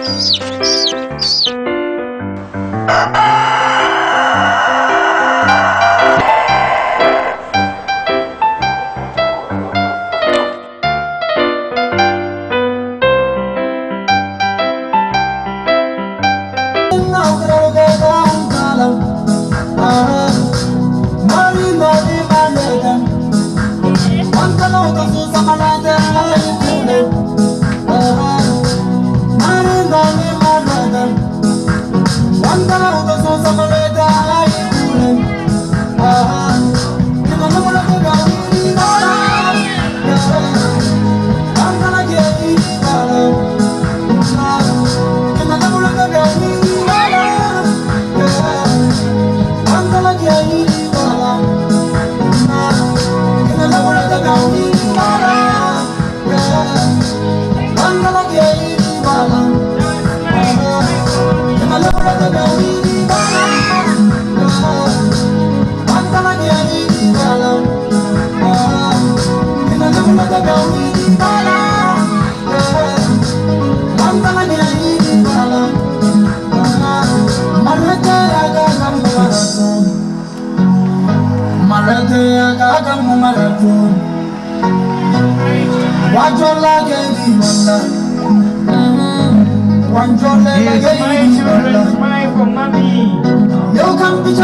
Smile for mommy. You can be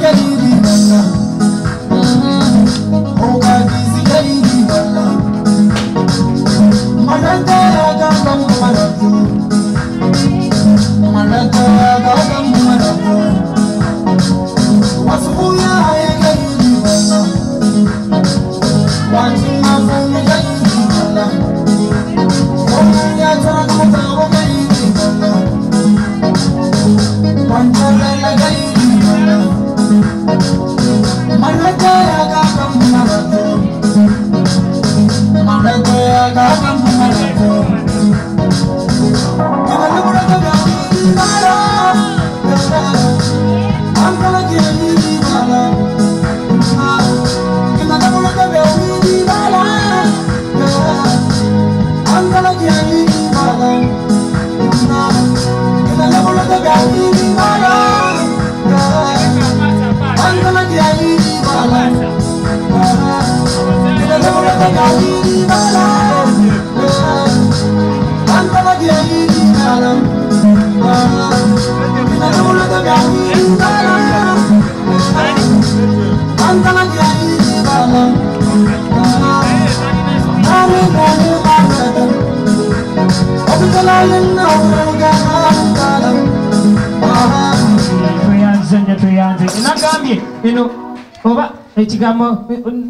you know, over Echigamo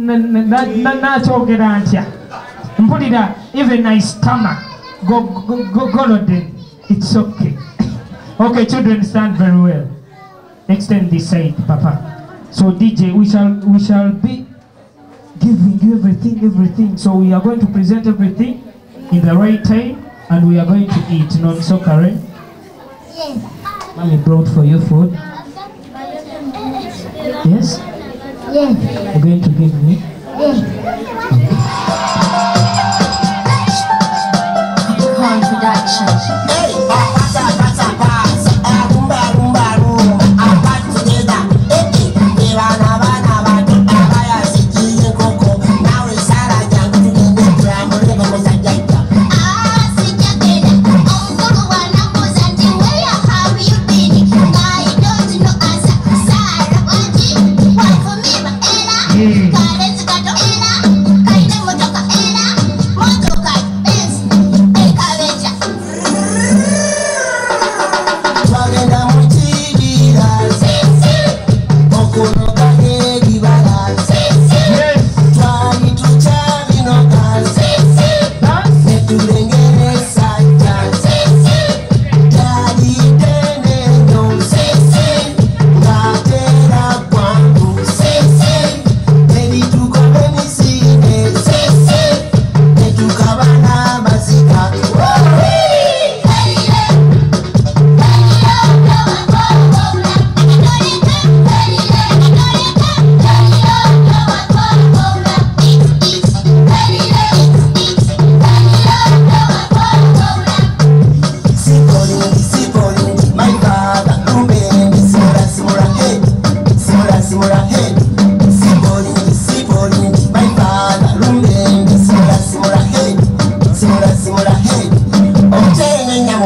Nacho Gerantia. And put it out, even my stomach. Go, it's okay. Okay, children, stand very well. Extend this side, Papa. So DJ, we shall be giving you everything. So we are going to present everything in the right time, and we are going to eat. So Karen? Yes. Mommy brought for you food. Yes? Yes. You're going to give me? Yes.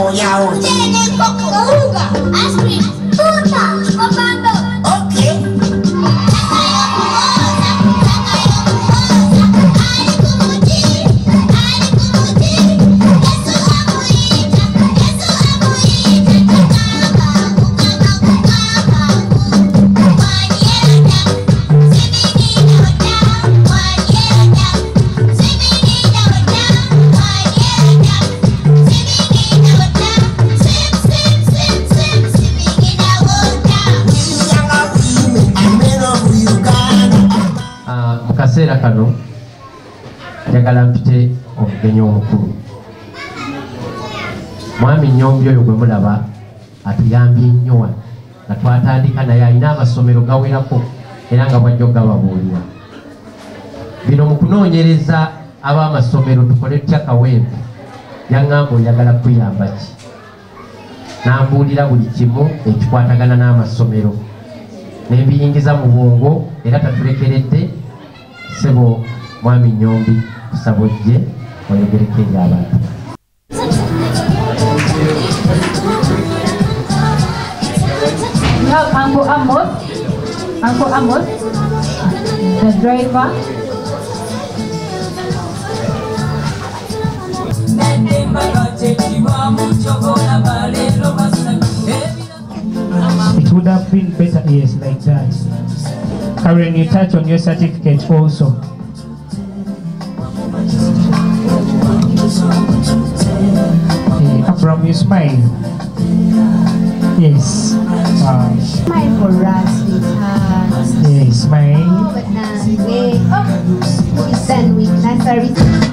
Kaseera kano njagala mpite omugenyi omukulu mwami Nnyombi oyo gwe mulaba atuyambye nnyo nga twatandika naye alina amasomero gawerako era nga bwajja gababuulira bino mu kunoonyereza ab'amasomero tukole tutya kawempe yaŋŋamba oyagala kuyamba ki n'ambuulira buli kimu ekikwatagana n'amasomero n'ebiyingiza mu bwongo era tatulekeredde Sebo mwami Nnyombi kusabojje oyogereko eri abantu. We have Uncle Amos, the driver. It would have been better years like that. Karen, you touch on your certificate also. From you smile. Yes. Smile for us, sweetheart. Yes, smile. But now, who is done with nursery?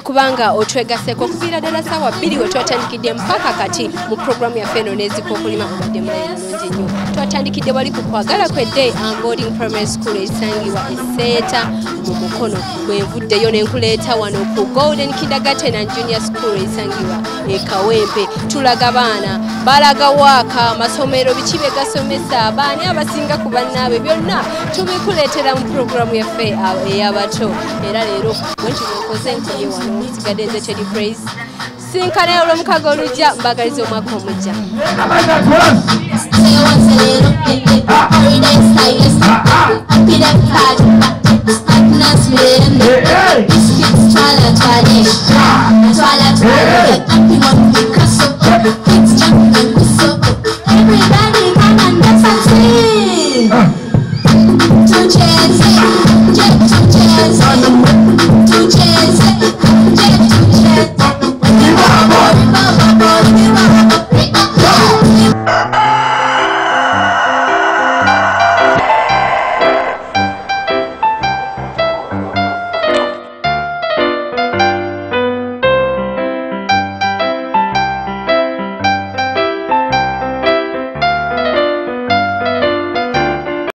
okubanga otwegaseko okuviira ddala ssaawa 2 we twatandikidde mpaka kati mu programu yaffe eno n'eziko okulima obadde mulayi mulungi nnyo. Twatandikidde wali ku kwagala kwedde Boarding Primary School esangibwa Esseeta mu Mukono, bwe nvuddeyo ne nkuleeta wano ku Golden Kindergarten and Junior School esangibwa e Kawempe. Tulaga baana balaga waaka amasomero biki bye gasomesa abaani abasinga ku bannaabwe byonna tubikuleetera mu programu yaffe ey'abato. Era leero bwekinokoze nkoye wano sigadde nze Teddy Praise sinkana olw'omukago olujja mbagaliza omwaka omujja. Everybody come and dance and sing. 2 chairs.